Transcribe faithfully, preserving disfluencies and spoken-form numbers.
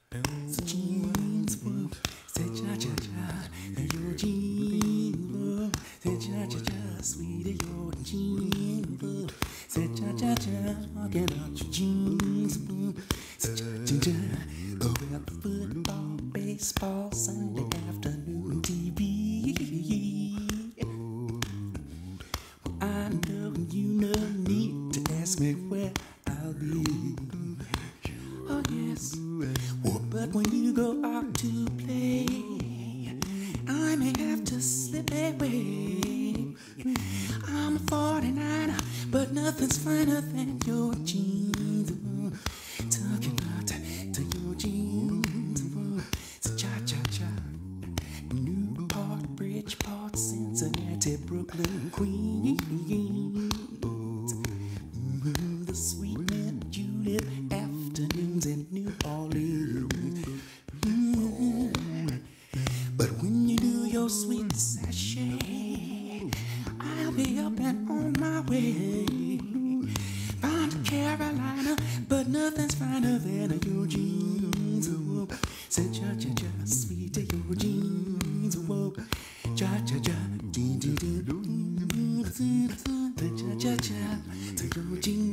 So jeans, whoop, say cha cha cha, your jeans, whoop, say cha cha cha, sweetie, your jeans, whoop, say cha cha cha, get out your jeans, whoop, say cha cha cha, go out the football, baseball, Sunday afternoon T V. Well, I know you no need to ask me where I'll be. Oh yes, well, but when you go out to play, I may have to slip away. I'm a forty-niner, but nothing's finer than your jeans. Talking about to your jeans. So cha-cha-cha, Newport, Bridgeport, Cincinnati, Brooklyn, Queens. The sweet mint julep afternoons in New Orleans. Mm. But when you do your sweet sachet, I'll be up and on my way. Bound to Carolina, but nothing's finer than your jeans. Whoa. Say cha cha cha, sweet to your jeans. Whoa. Cha cha cha, dee dee dee dee. Cha cha cha, to your jeans.